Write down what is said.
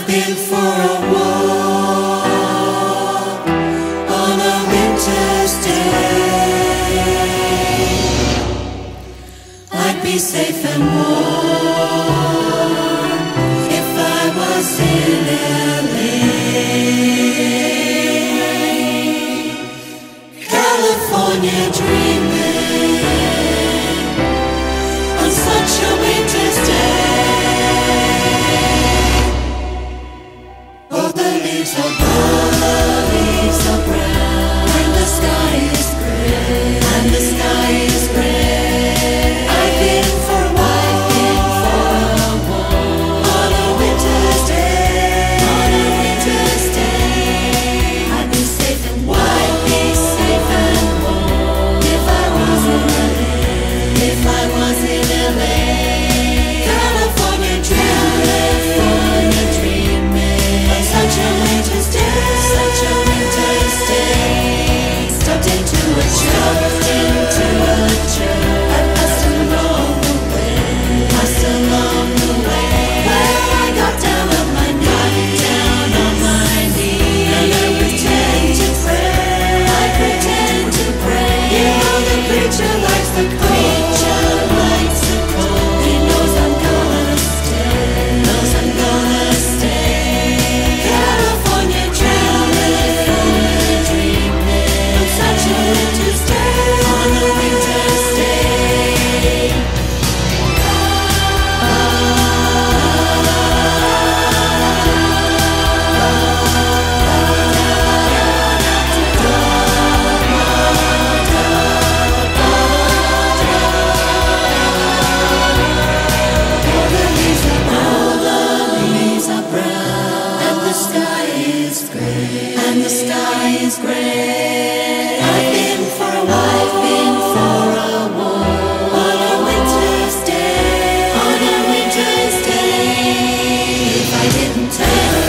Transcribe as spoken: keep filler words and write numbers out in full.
been for a walk on a winter's day. I'd be safe and warm if I was in L A. California dreaming on such a winter's day. Oh, the leaves are brown, the leaves are brown, and the sky is gray, and the sky is gray. I've been for a while, been for a walk on a winter's day, on a winter's day. I'd be safe and warm, I'd be safe and warm if I was in L A, if I was in L A. California dreaming, California dreaming on such a winter's day, such a winter's day. Stepped into a church, into a church. I passed along the way, passed along the way. Where I got down on my knees, down on my knees, and I pretend to pray, I pretend to pray. You know the preacher likes the cold, preacher likes the cold. He knows I'm gonna stay, knows I'm gonna stay. California dreaming, dreaming on such a winter's day, on a winter's day. All the leaves are brown, all the leaves are brown, and the sky is gray, and the sky is gray. I've been for a while, I've been for a walk on a winter's day, on a winter's day. If I didn't tell